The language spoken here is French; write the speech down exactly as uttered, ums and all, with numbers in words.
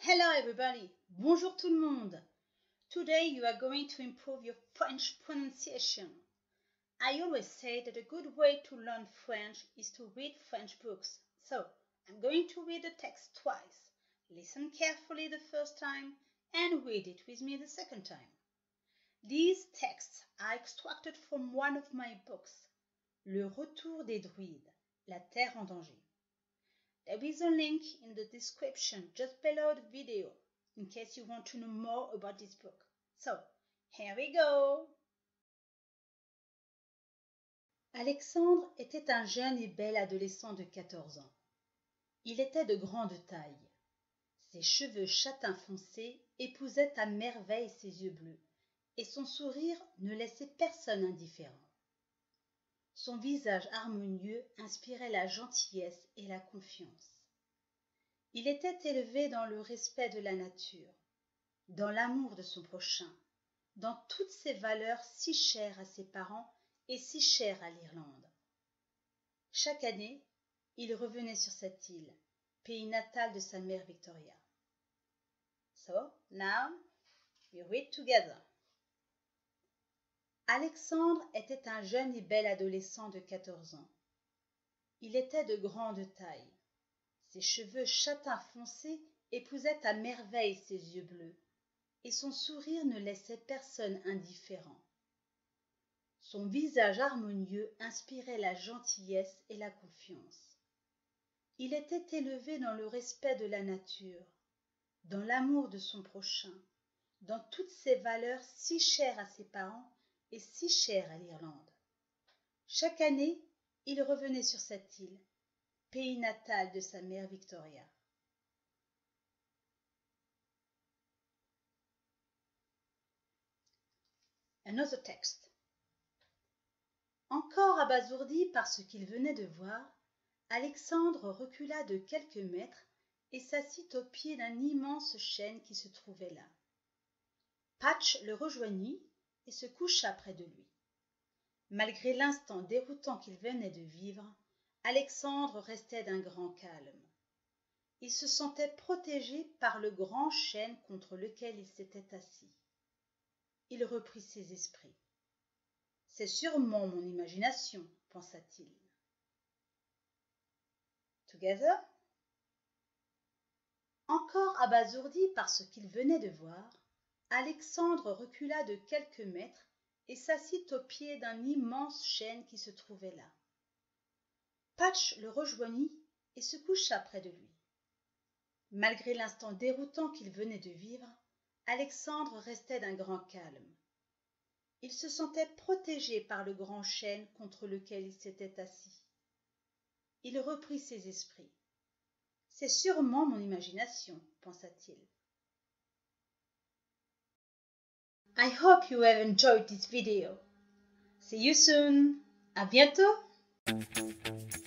Hello everybody, bonjour tout le monde. Today you are going to improve your French pronunciation. I always say that a good way to learn French is to read French books. So, I'm going to read the text twice. Listen carefully the first time and read it with me the second time. These texts are extracted from one of my books, Le Retour des Druides, La Terre en danger. There is a link in the description just below the video in case you want to know more about this book. So, here we go! Alexandre était un jeune et bel adolescent de quatorze ans. Il était de grande taille. Ses cheveux châtain foncé épousaient à merveille ses yeux bleus, et son sourire ne laissait personne indifférent. Son visage harmonieux inspirait la gentillesse et la confiance. Il était élevé dans le respect de la nature, dans l'amour de son prochain, dans toutes ces valeurs si chères à ses parents et si chères à l'Irlande. Chaque année, il revenait sur cette île, pays natal de sa mère Victoria. So, now, we read together. Alexandre était un jeune et bel adolescent de quatorze ans. Il était de grande taille. Ses cheveux châtain foncé épousaient à merveille ses yeux bleus, et son sourire ne laissait personne indifférent. Son visage harmonieux inspirait la gentillesse et la confiance. Il était élevé dans le respect de la nature, dans l'amour de son prochain, dans toutes ces valeurs si chères à ses parents et si chères à l'Irlande. Chaque année, il revenait sur cette île, pays natal de sa mère Victoria. Another text. Encore abasourdi par ce qu'il venait de voir, Alexandre recula de quelques mètres et s'assit au pied d'un immense chêne qui se trouvait là. Patch le rejoignit et se coucha près de lui. Malgré l'instant déroutant qu'il venait de vivre, Alexandre restait d'un grand calme. Il se sentait protégé par le grand chêne contre lequel il s'était assis. Il reprit ses esprits. « C'est sûrement mon imagination, » pensa-t-il. Together. Encore abasourdi par ce qu'il venait de voir, Alexandre recula de quelques mètres et s'assit au pied d'un immense chêne qui se trouvait là. Patch le rejoignit et se coucha près de lui. Malgré l'instant déroutant qu'il venait de vivre, Alexandre restait d'un grand calme. Il se sentait protégé par le grand chêne contre lequel il s'était assis. Il reprit ses esprits. « C'est sûrement mon imagination, » pensa-t-il. I hope you have enjoyed this video. See you soon. À bientôt.